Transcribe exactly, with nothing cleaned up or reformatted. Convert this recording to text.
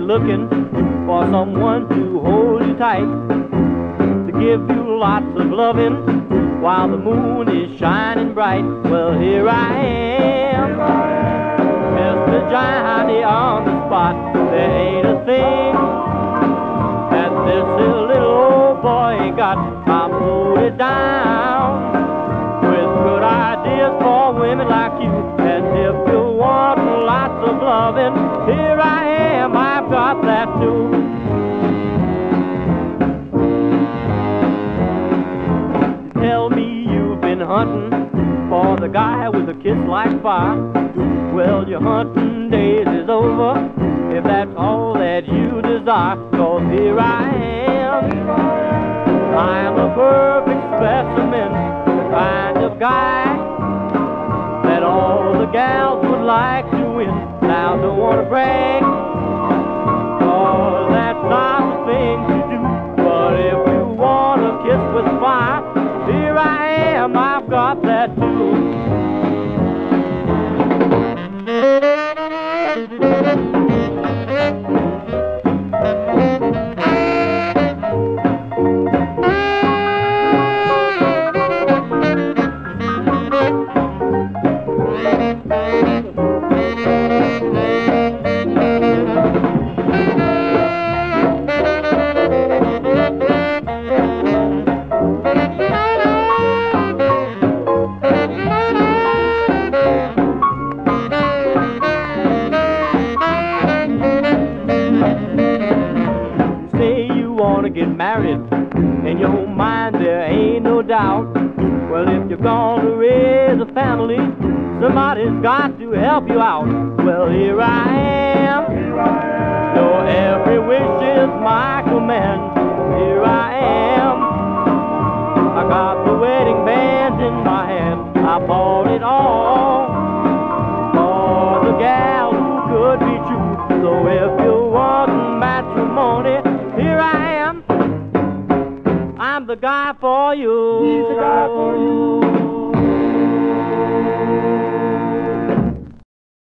looking for someone to hold you tight, to give you lots of loving while the moon is shining bright. Well, here I am, Mister Johnny on the spot. There ain't a thing that this little old boy ain't got. I'm loaded down with good ideas for women like you. And if you want lots of loving, here I am, I've got that too. Tell me you've been hunting for the guy with a kiss like fire. Well, your hunting days is over, if that's all that you desire. 'Cause here I am, I'm a perfect specimen, the kind of guy that all the gals would like to win. Now, don't want to brag, 'cause that's not the thing to do. But if you want a kiss with fire, here I am, I've got that too. Married, in your mind there ain't no doubt. Well, if you're gonna raise a family, somebody's got to help you out. Well, here I am, your every wish is my command. Here I am, I got the wedding band in my hand. I bought it all for the gal who could be true. So if you want matrimony, here I am, I'm the guy for you. He's the guy for you.